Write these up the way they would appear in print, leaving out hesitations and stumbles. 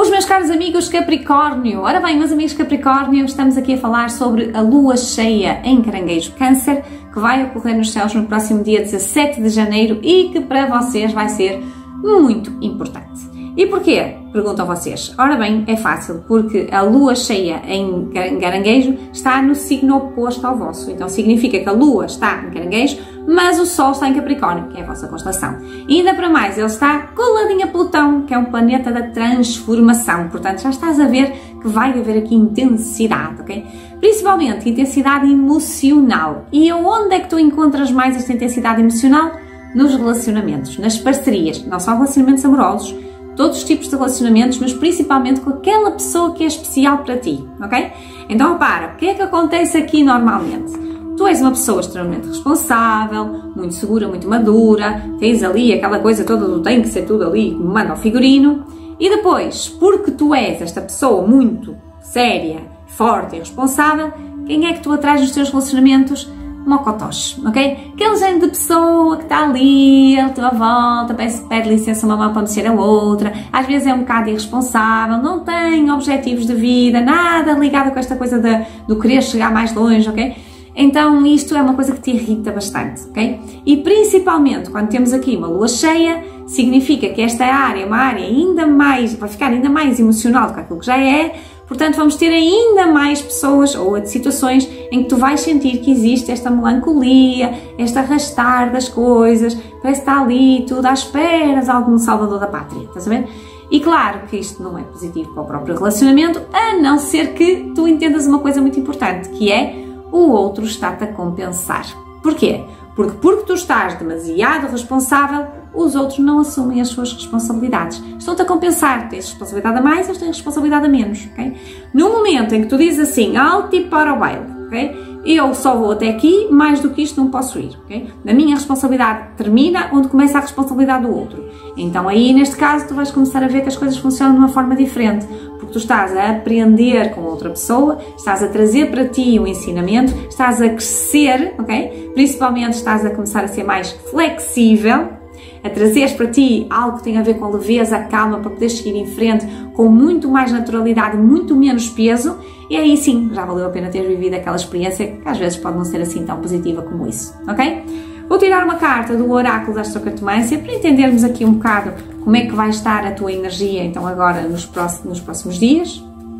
Os meus caros amigos Capricórnio. Ora bem, meus amigos Capricórnio, estamos aqui a falar sobre a lua cheia em Caranguejo Câncer, que vai ocorrer nos céus no próximo dia 17 de janeiro e que para vocês vai ser muito importante. E porquê? Perguntam vocês. Ora bem, é fácil, porque a lua cheia em Caranguejo está no signo oposto ao vosso. Então significa que a lua está em Caranguejo, mas o sol está em Capricórnio, que é a vossa constelação. E ainda para mais, ele está coladinho a Plutão, que é um planeta da transformação. Portanto, já estás a ver que vai haver aqui intensidade, ok? Principalmente intensidade emocional. E aonde é que tu encontras mais esta intensidade emocional? Nos relacionamentos, nas parcerias, não só relacionamentos amorosos, todos os tipos de relacionamentos, mas principalmente com aquela pessoa que é especial para ti, ok? Então, repara, o que é que acontece aqui normalmente? Tu és uma pessoa extremamente responsável, muito segura, muito madura, tens ali aquela coisa toda do tem que ser tudo ali, manda ao figurino, e depois, porque tu és esta pessoa muito séria, forte e responsável, quem é que tu atrás nos teus relacionamentos? Mocotós, ok? Aquele género de pessoa que está ali à tua volta, pede licença uma mão para mexer a outra, às vezes é um bocado irresponsável, não tem objetivos de vida, nada ligado com esta coisa do querer chegar mais longe, ok? Então isto é uma coisa que te irrita bastante, ok? E principalmente quando temos aqui uma lua cheia, significa que esta área é uma área ainda mais, vai ficar ainda mais emocional do que aquilo que já é. Portanto, vamos ter ainda mais pessoas ou situações em que tu vais sentir que existe esta melancolia, este arrastar das coisas, parece que está ali tudo à espera de algum salvador da pátria, estás a ver? E claro que isto não é positivo para o próprio relacionamento, a não ser que tu entendas uma coisa muito importante, que é o outro está-te a compensar. Porquê? Porque tu estás demasiado responsável, os outros não assumem as suas responsabilidades. Estão-te a compensar, tens responsabilidade a mais, eles têm responsabilidade a menos, ok? No momento em que tu dizes assim, alto e para o baile, ok? Eu só vou até aqui, mais do que isto não posso ir, ok? A minha responsabilidade termina onde começa a responsabilidade do outro. Então aí, neste caso, tu vais começar a ver que as coisas funcionam de uma forma diferente, porque tu estás a aprender com outra pessoa, estás a trazer para ti um ensinamento, estás a crescer, ok? Principalmente estás a começar a ser mais flexível, a trazeres para ti algo que tem a ver com leveza, calma, para poderes seguir em frente com muito mais naturalidade, muito menos peso, e aí sim, já valeu a pena ter vivido aquela experiência que às vezes pode não ser assim tão positiva como isso, ok? Vou tirar uma carta do oráculo da astrocartomância para entendermos aqui um bocado como é que vai estar a tua energia então agora nos próximos dias.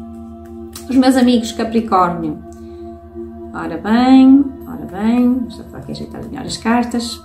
Os meus amigos Capricórnio. Ora bem, deixa eu aqui ajeitar melhor as cartas.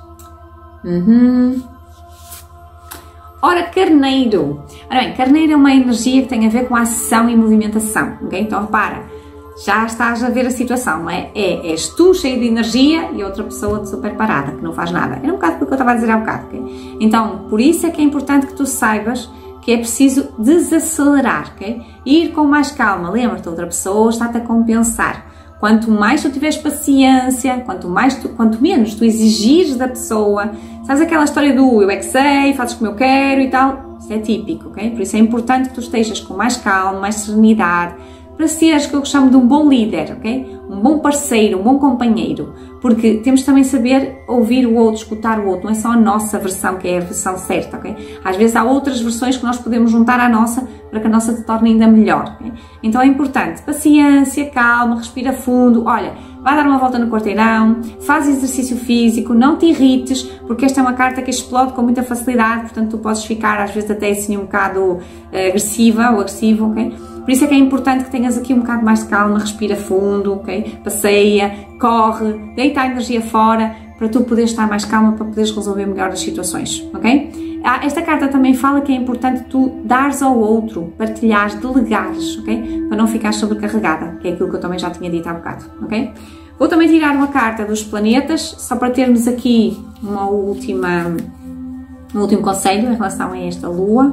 Ora, Carneiro. Ora bem, Carneiro é uma energia que tem a ver com ação e movimentação, ok? Então repara, já estás a ver a situação, não é? És tu cheio de energia e outra pessoa super parada, que não faz nada. Era um bocado do que eu estava a dizer há um bocado, ok? Então, por isso é que é importante que tu saibas que é preciso desacelerar, ok? Ir com mais calma. Lembra-te, outra pessoa está-te a compensar. Quanto mais tu tiveres paciência, quanto menos tu exigires da pessoa, sabes aquela história do eu é que sei, fazes como eu quero e tal, isso é típico, ok? Por isso é importante que tu estejas com mais calma, mais serenidade, para seres o que eu chamo de um bom líder, ok? Um bom parceiro, um bom companheiro, porque temos também saber ouvir o outro, escutar o outro, não é só a nossa versão que é a versão certa, ok? Às vezes há outras versões que nós podemos juntar à nossa para que a nossa se torne ainda melhor, ok? Então é importante, paciência, calma, respira fundo, olha, vai dar uma volta no quarteirão, faz exercício físico, não te irrites, porque esta é uma carta que explode com muita facilidade, portanto tu podes ficar às vezes até assim um bocado agressiva ou agressivo, ok? Por isso é que é importante que tenhas aqui um bocado mais de calma, respira fundo, ok? Passeia, corre, deita a energia fora para tu poderes estar mais calma, para poderes resolver melhor as situações, ok? Esta carta também fala que é importante tu dares ao outro, partilhares, delegares, ok? Para não ficar sobrecarregada, que é aquilo que eu também já tinha dito há bocado, ok? Vou também tirar uma carta dos planetas, só para termos aqui um último conselho em relação a esta lua.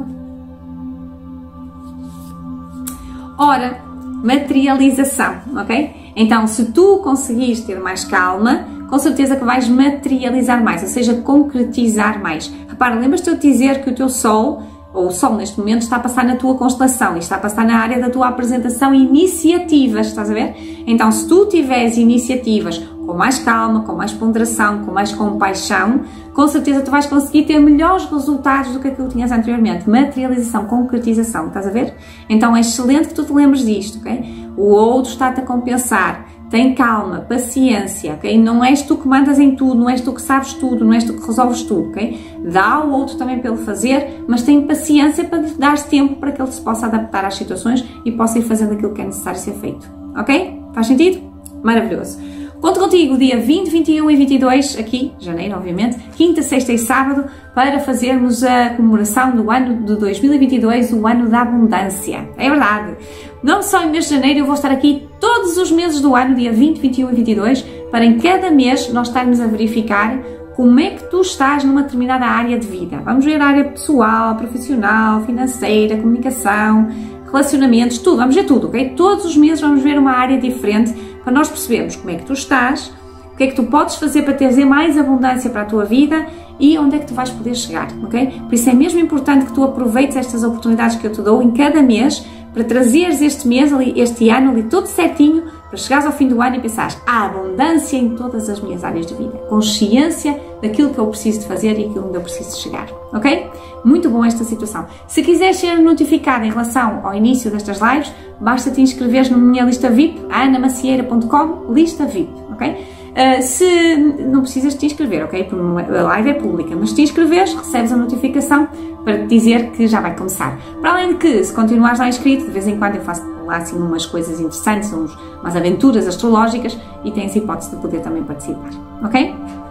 Ora, materialização, ok? Então, se tu conseguires ter mais calma, com certeza que vais materializar mais, ou seja, concretizar mais. Repara, lembras-te de eu dizer que o teu Sol, ou o Sol neste momento, está a passar na tua constelação e está a passar na área da tua apresentação e iniciativas, estás a ver? Então, se tu tiveres iniciativas com mais calma, com mais ponderação, com mais compaixão, com certeza tu vais conseguir ter melhores resultados do que aquilo que tinhas anteriormente. Materialização, concretização, estás a ver? Então é excelente que tu te lembres disto, ok? O outro está-te a compensar. Tem calma, paciência, ok? Não és tu que mandas em tudo, não és tu que sabes tudo, não és tu que resolves tudo, ok? Dá ao outro também para ele fazer, mas tem paciência para lhe dar tempo para que ele se possa adaptar às situações e possa ir fazendo aquilo que é necessário ser feito, ok? Faz sentido? Maravilhoso! Conto contigo dia 20, 21 e 22, aqui, janeiro, obviamente, quinta, sexta e sábado, para fazermos a comemoração do ano de 2022, o ano da abundância. É verdade! Não só em mês de janeiro, eu vou estar aqui todos os meses do ano, dia 20, 21 e 22, para em cada mês nós estarmos a verificar como é que tu estás numa determinada área de vida. Vamos ver a área pessoal, profissional, financeira, comunicação, relacionamentos, tudo, vamos ver tudo, ok? Todos os meses vamos ver uma área diferente para nós percebermos como é que tu estás, o que é que tu podes fazer para trazer mais abundância para a tua vida e onde é que tu vais poder chegar, ok? Por isso é mesmo importante que tu aproveites estas oportunidades que eu te dou em cada mês para trazeres este mês, este ano ali todo certinho, para chegares ao fim do ano e pensares há abundância em todas as minhas áreas de vida, consciência daquilo que eu preciso de fazer e aquilo onde eu preciso de chegar, ok? Muito bom esta situação. Se quiseres ser notificado em relação ao início destas lives, basta te inscreveres na minha lista VIP, anamacieira.com, lista VIP, ok? Se não precisas te inscrever, ok? Porque a live é pública, mas se te inscreveres, recebes a notificação para te dizer que já vai começar. Para além de que, se continuares lá inscrito, de vez em quando eu faço lá assim umas coisas interessantes, umas aventuras astrológicas e tens a hipótese de poder também participar, ok?